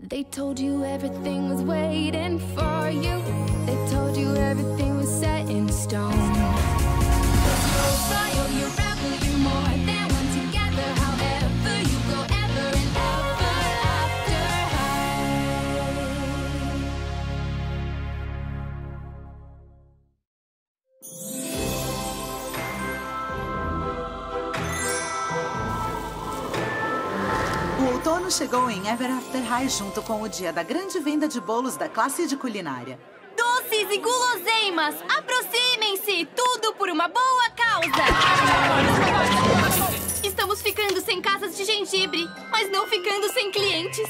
They told you everything was waiting for you. They told you everything was set in stone. You're royal, you're rebel, you're more than one together. However you go ever and ever after high. O outono chegou em Ever After High junto com o dia da grande venda de bolos da classe de culinária. Doces e guloseimas, aproximem-se! Tudo por uma boa causa! Estamos ficando sem casas de gengibre, mas não ficando sem clientes.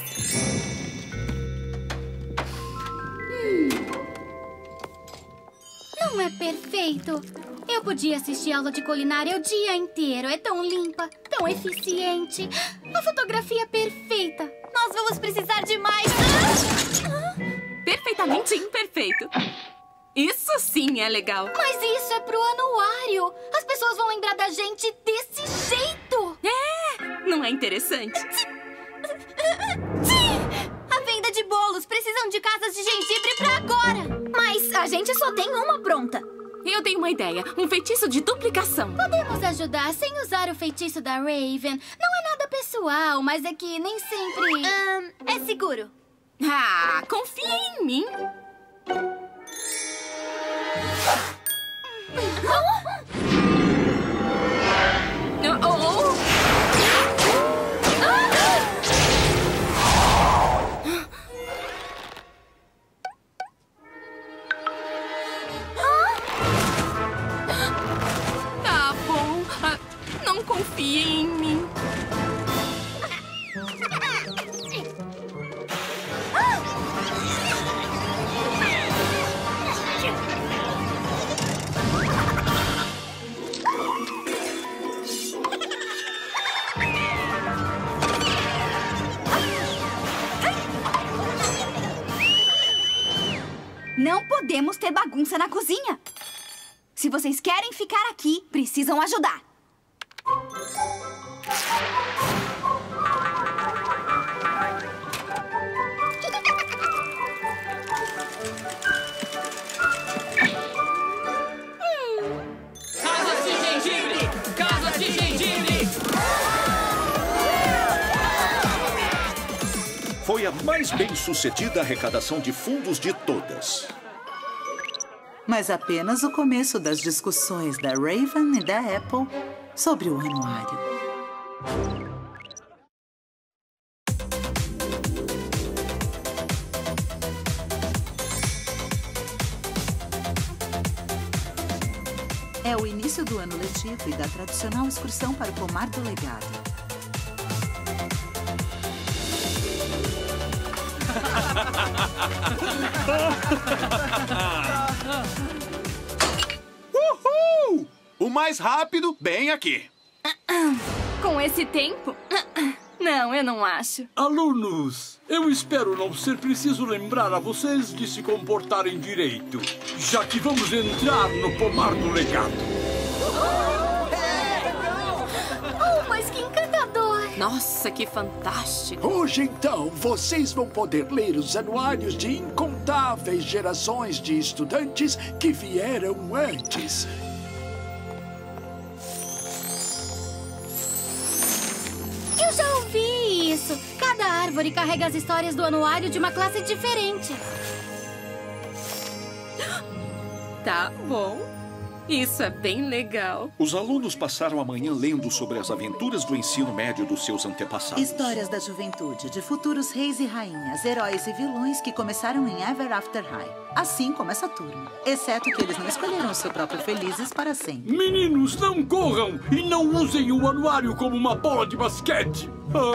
Não é perfeito. Eu podia assistir aula de culinária o dia inteiro. É tão limpa, tão eficiente. A fotografia é perfeita. Nós vamos precisar de mais... Perfeitamente imperfeito. Isso sim é legal. Mas isso é pro anuário. As pessoas vão lembrar da gente desse jeito. É, não é interessante? Sim! A venda de bolos. Precisam de casas de gengibre pra agora. Mas a gente só tem uma pronta. Eu tenho uma ideia. Um feitiço de duplicação. Podemos ajudar sem usar o feitiço da Raven. Não é nada pessoal, mas é que nem sempre... é seguro. Ah, confia em mim. Tá bom. Não confiem em mim. Não podemos ter bagunça na cozinha. Se vocês querem ficar aqui, precisam ajudar. Casas de gengibre! Casas de gengibre! Foi a mais bem-sucedida arrecadação de fundos de todas. Mas apenas o começo das discussões da Raven e da Apple sobre o anuário. É o início do ano letivo e da tradicional excursão para o pomar do legado. Uhul! O mais rápido, bem aqui. Com esse tempo? Não, eu não acho. Alunos, eu espero não ser preciso lembrar a vocês de se comportarem direito, já que vamos entrar no pomar do legado. Oh, mas que encantador! Nossa, que fantástico. Hoje, então, vocês vão poder ler os anuários de incontáveis gerações de estudantes que vieram antes. Eu já ouvi isso. Cada árvore carrega as histórias do anuário de uma classe diferente. Tá bom. Isso é bem legal. Os alunos passaram a manhã lendo sobre as aventuras do ensino médio dos seus antepassados. Histórias da juventude, de futuros reis e rainhas, heróis e vilões que começaram em Ever After High. Assim como essa turma. Exceto que eles não escolheram o seu próprio felizes para sempre. Meninos, não corram e não usem o anuário como uma bola de basquete.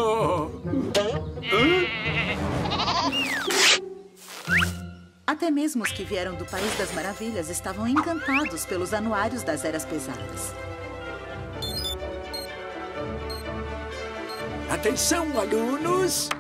Até mesmo os que vieram do País das Maravilhas estavam encantados pelos anuários das Eras Pesadas. Atenção, alunos!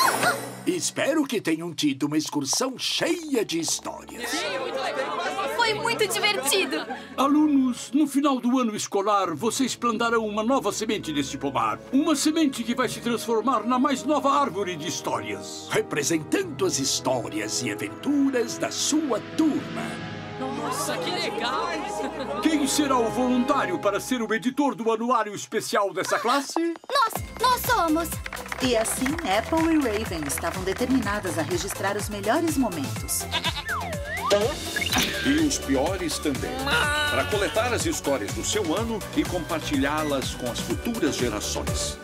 Espero que tenham tido uma excursão cheia de histórias. Foi ser muito divertido. Alunos, no final do ano escolar, vocês plantarão uma nova semente neste pomar. Uma semente que vai se transformar na mais nova árvore de histórias. Representando as histórias e aventuras da sua turma. Nossa, que legal! Quem será o voluntário para ser o editor do anuário especial dessa classe? Nós somos. E assim, Apple e Raven estavam determinadas a registrar os melhores momentos. E os piores também. Para coletar as histórias do seu ano e compartilhá-las com as futuras gerações.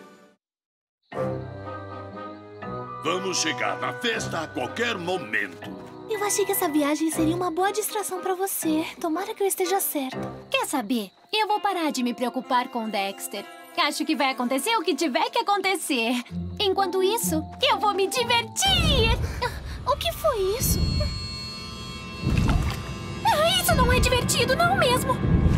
Vamos chegar na festa a qualquer momento. Eu achei que essa viagem seria uma boa distração pra você. Tomara que eu esteja certa. Quer saber? Eu vou parar de me preocupar com Dexter. Acho que vai acontecer o que tiver que acontecer. Enquanto isso, eu vou me divertir! O que foi isso? Isso não é divertido, não mesmo!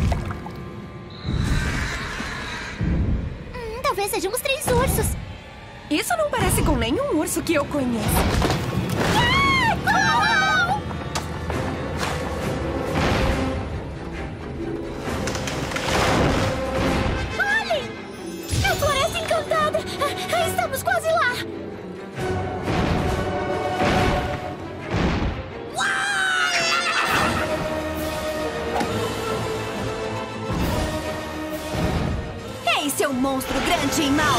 Talvez sejam os 3 ursos. Isso não parece com nenhum urso que eu conheço. Olhem! A floresta encantada! Estamos quase lá! Ei, seu monstro grande e mau!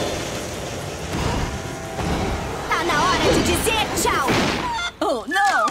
Tá na hora de dizer tchau! Oh, não!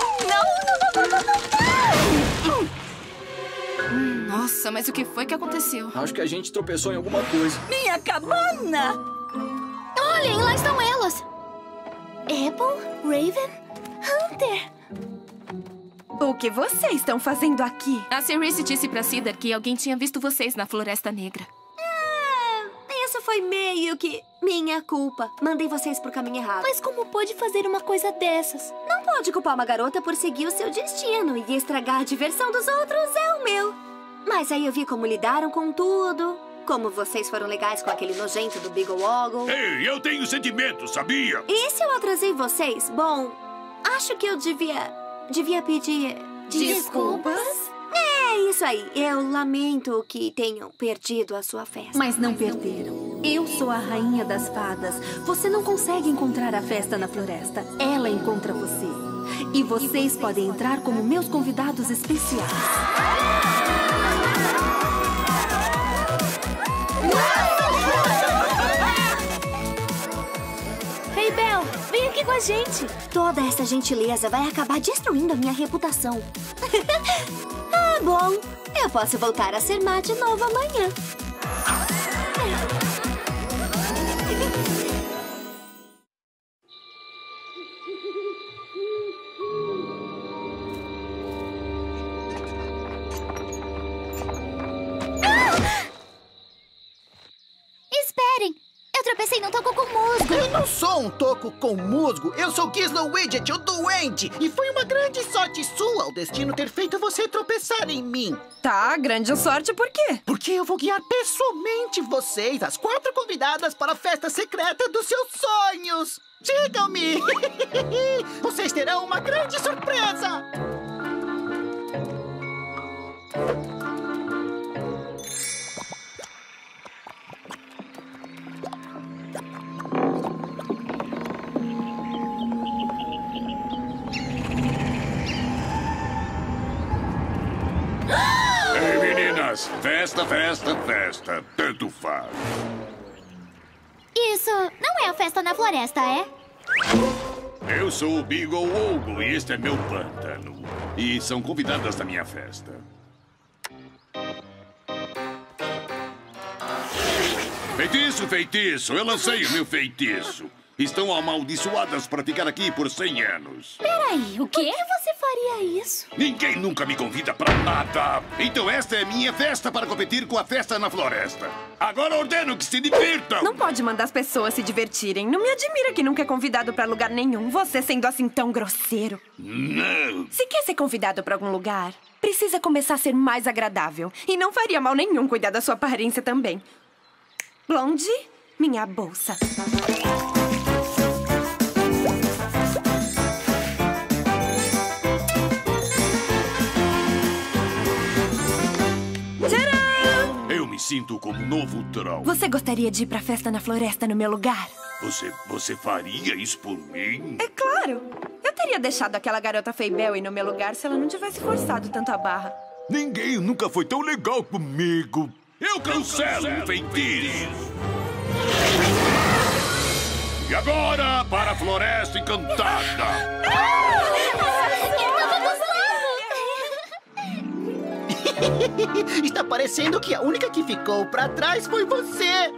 Nossa, mas o que foi que aconteceu? Acho que a gente tropeçou em alguma coisa. Minha cabana! Olhem, lá estão elas! Apple, Raven, Hunter! O que vocês estão fazendo aqui? A Cerise disse pra Cedar que alguém tinha visto vocês na Floresta Negra. Isso foi meio que minha culpa. Mandei vocês pro caminho errado. Mas como pôde fazer uma coisa dessas? Não pode culpar uma garota por seguir o seu destino. E estragar a diversão dos outros é o meu. Mas aí eu vi como lidaram com tudo. Como vocês foram legais com aquele nojento do Beagle Woggle. Ei, eu tenho sentimentos, sabia? E se eu atrasei vocês? Bom, acho que eu devia pedir... Desculpas? É isso aí. Eu lamento que tenham perdido a sua festa. Mas não perderam. Eu sou a rainha das fadas. Você não consegue encontrar a festa na floresta. Ela encontra você. E vocês podem entrar como meus convidados especiais. Ei, Belle, vem aqui com a gente. Toda essa gentileza vai acabar destruindo a minha reputação. Ah, bom. Eu posso voltar a ser má de novo amanhã. Esperem! Eu tropecei num toco com musgo. Eu não sou um toco com musgo. Eu sou Gizmo Widget, o doente. E foi uma grande sorte sua o destino ter feito você tropeçar em mim. Tá, grande sorte por quê? Porque eu vou guiar pessoalmente vocês, as 4 convidadas, para a festa secreta dos seus sonhos. Sigam-me! Vocês terão uma grande surpresa! Ei, meninas! Festa, festa, festa. Tanto faz. Isso não é a festa na floresta, é? Eu sou o Beagle Woggle e este é meu pântano. E são convidadas da minha festa. Feitiço, feitiço! Eu lancei o meu feitiço. Estão amaldiçoadas para ficar aqui por 100 anos. Peraí, o quê? Por que você faria isso? Ninguém nunca me convida pra nada. Então esta é minha festa para competir com a festa na floresta. Agora ordeno que se divirtam. Não pode mandar as pessoas se divertirem. Não me admira que nunca é convidado pra lugar nenhum. Você sendo assim tão grosseiro. Não. Se quer ser convidado pra algum lugar, precisa começar a ser mais agradável. E não faria mal nenhum cuidar da sua aparência também. Blondie, minha bolsa. Eu me sinto como um novo Troll. Você gostaria de ir pra festa na floresta no meu lugar? Você faria isso por mim? É claro. Eu teria deixado aquela garota Feibel ir no meu lugar se ela não tivesse forçado tanto a barra. Ninguém nunca foi tão legal comigo. Eu cancelo o feitiço. E agora, para a Floresta Encantada. Está parecendo que a única que ficou pra trás foi você.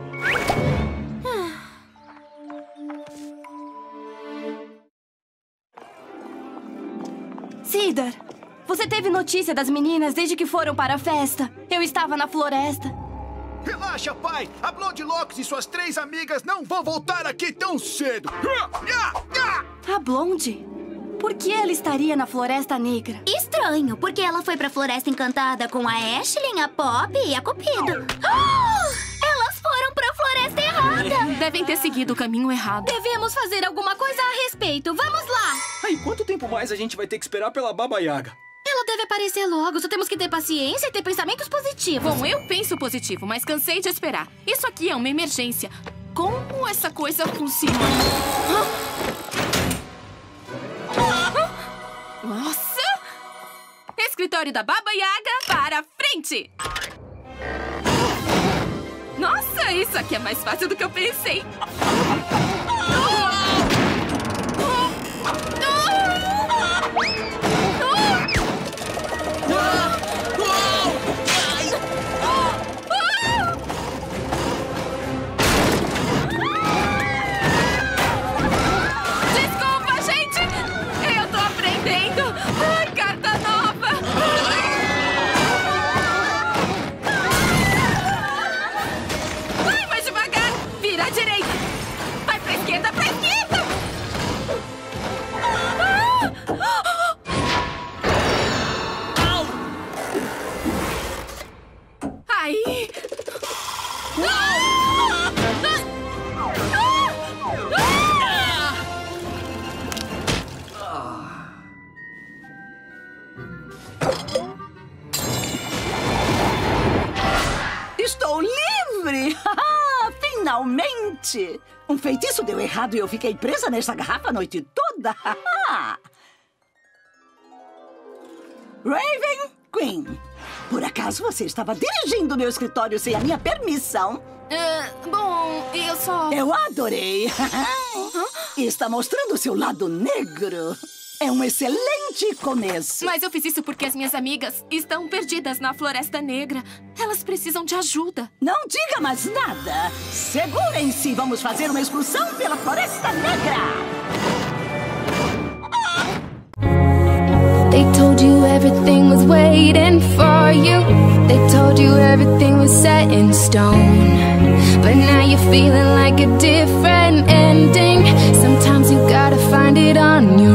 Cedar, você teve notícia das meninas desde que foram para a festa? Eu estava na floresta. Relaxa, pai. A Blonde Locks e suas 3 amigas não vão voltar aqui tão cedo. A Blonde? Por que ela estaria na Floresta Negra? Estranho, porque ela foi pra Floresta Encantada com a Ashley, a Pop e a Cupido. Elas foram pra Floresta errada. Devem ter seguido o caminho errado. Devemos fazer alguma coisa a respeito. Vamos lá. Aí, quanto tempo mais a gente vai ter que esperar pela Baba Yaga? Ela deve aparecer logo. Só temos que ter paciência e ter pensamentos positivos. Bom, eu penso positivo, mas cansei de esperar. Isso aqui é uma emergência. Como essa coisa funciona? Nossa! Escritório da Baba Yaga para frente! Nossa, isso aqui é mais fácil do que eu pensei. Desculpa, gente! Eu tô aprendendo! Ai, carta nova! Vai mais devagar! Vira à direita! Vai pra esquerda, pra esquerda! Aí! Estou livre! Finalmente! Um feitiço deu errado e eu fiquei presa nessa garrafa a noite toda. Raven Queen, por acaso você estava dirigindo meu escritório sem a minha permissão? Bom, eu só... Eu adorei! Está mostrando seu lado negro. É um excelente começo. Mas eu fiz isso porque as minhas amigas estão perdidas na Floresta Negra. Elas precisam de ajuda. Não diga mais nada. Segurem-se, vamos fazer uma excursão pela Floresta Negra. They told you everything was waiting for you. They told you everything was set in stone. But now you're feeling like a different ending. Sometimes you gotta find it on your